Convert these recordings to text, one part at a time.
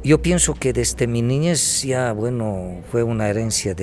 Yo pienso que desde mi niñez ya, bueno, fue una herencia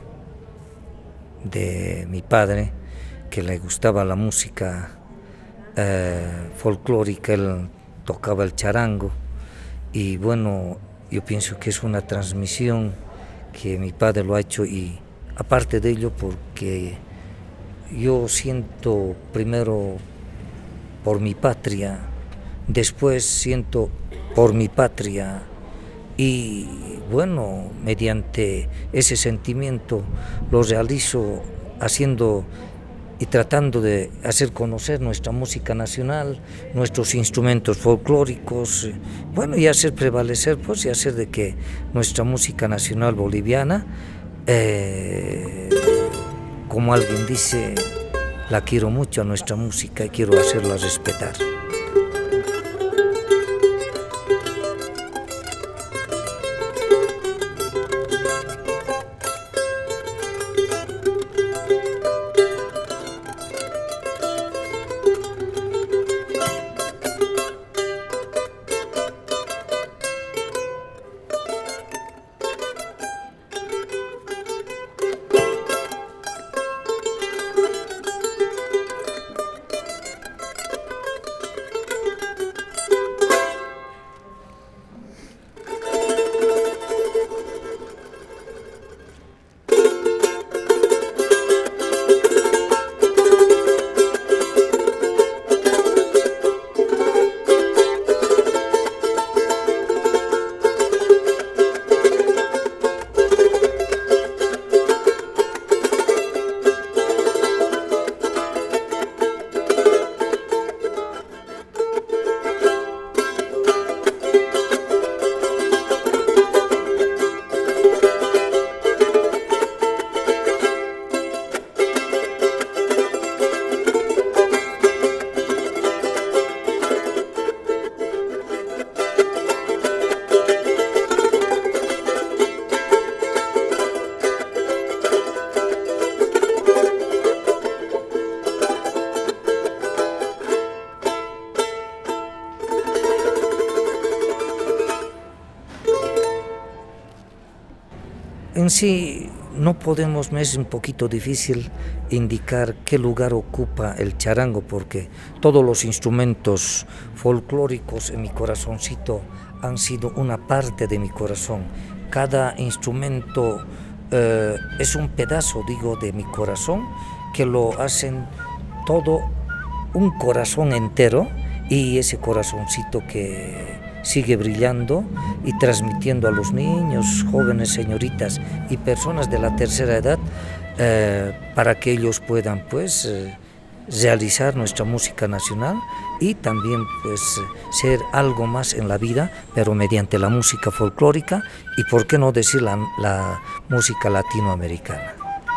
de mi padre, que le gustaba la música folclórica, él tocaba el charango y bueno, yo pienso que es una transmisión que mi padre lo ha hecho y aparte de ello porque yo siento primero por mi patria, después siento por mi patria y bueno, mediante ese sentimiento lo realizo haciendo y tratando de hacer conocer nuestra música nacional, nuestros instrumentos folclóricos, bueno, y hacer prevalecer, pues, y hacer de que nuestra música nacional boliviana, como alguien dice, la quiero mucho a nuestra música y quiero hacerla respetar. En sí no podemos, me es un poquito difícil indicar qué lugar ocupa el charango porque todos los instrumentos folclóricos en mi corazoncito han sido una parte de mi corazón. Cada instrumento es un pedazo, digo, de mi corazón que lo hacen todo un corazón entero y ese corazoncito que sigue brillando y transmitiendo a los niños, jóvenes, señoritas y personas de la tercera edad para que ellos puedan pues realizar nuestra música nacional y también pues ser algo más en la vida, pero mediante la música folclórica y por qué no decir la música latinoamericana.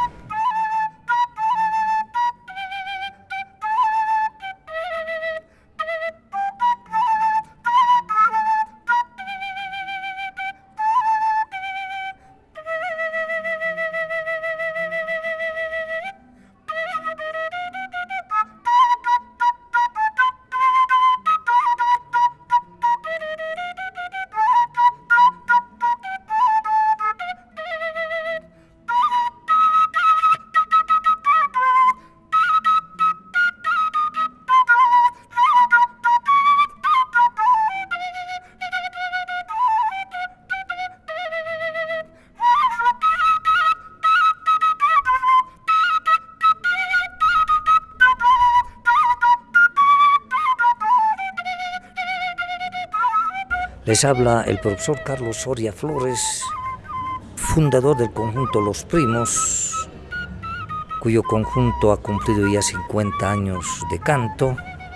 Les habla el profesor Carlos Soria Flores, fundador del conjunto Los Primos, cuyo conjunto ha cumplido ya 50 años de canto.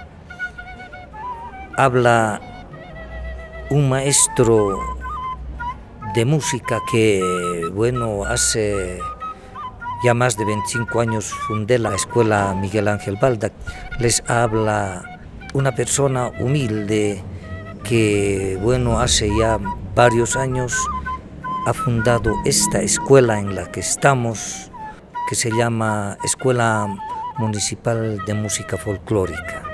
Habla un maestro de música que, bueno, hace ya más de 25 años fundé la Escuela Miguel Ángel Balda. Les habla una persona humilde que, bueno, hace ya varios años ha fundado esta escuela en la que estamos, que se llama Escuela Municipal de Música Folclórica.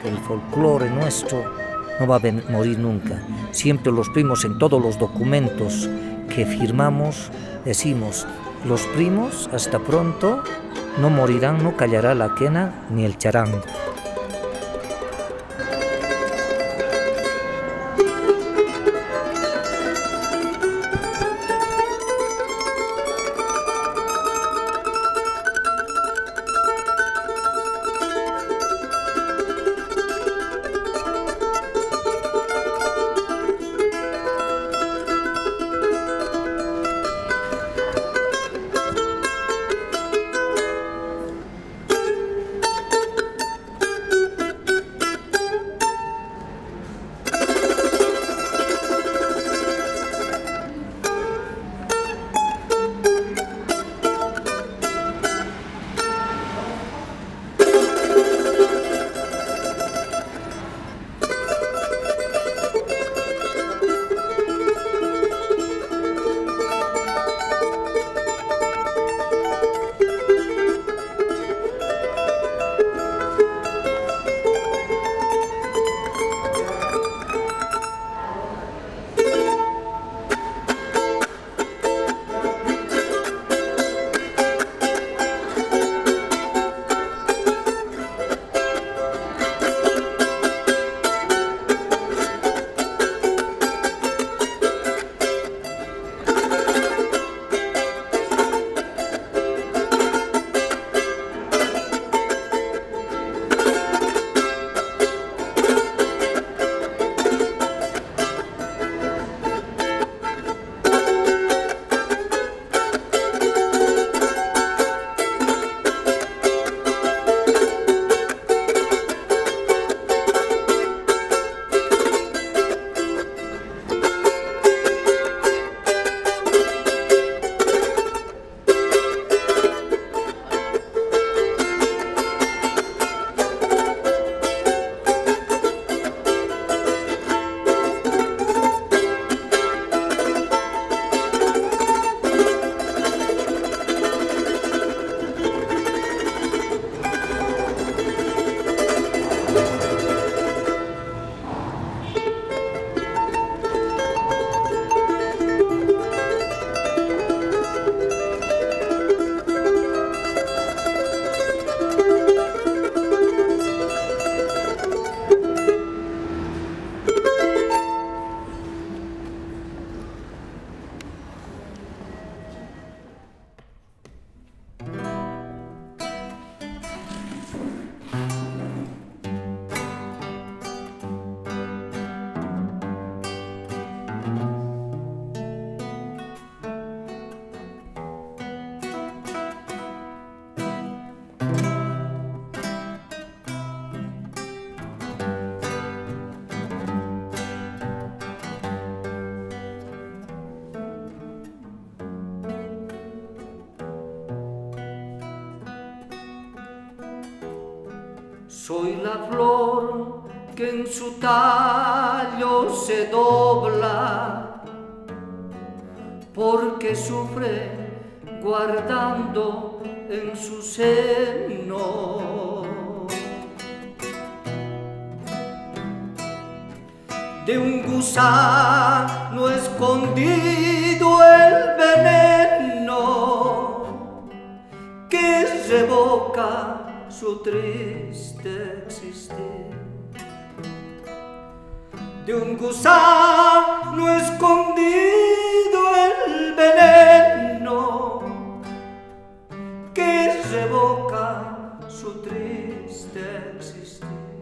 el folclore nuestro no va a morir nunca. Siempre los primos, en todos los documentos que firmamos, decimos, los primos hasta pronto no morirán, no callará la quena ni el charango. Soy la flor que en su tallo se dobla, porque sufre guardando en su seno de un gusano escondido el veneno que revoca su triste existir. De un gusano escondido el veneno que revoca su triste existir.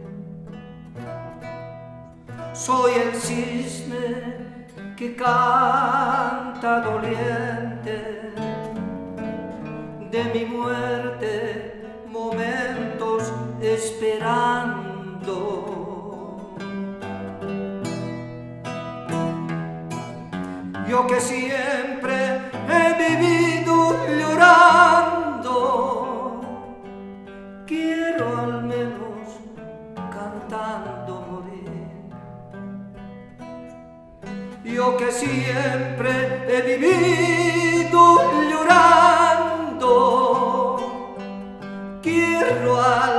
Soy el cisne que canta doliente de mi muerte, momentos esperando. Yo que siempre he vivido llorando, quiero al menos cantando morir. Yo que siempre he vivido llorando, quiero al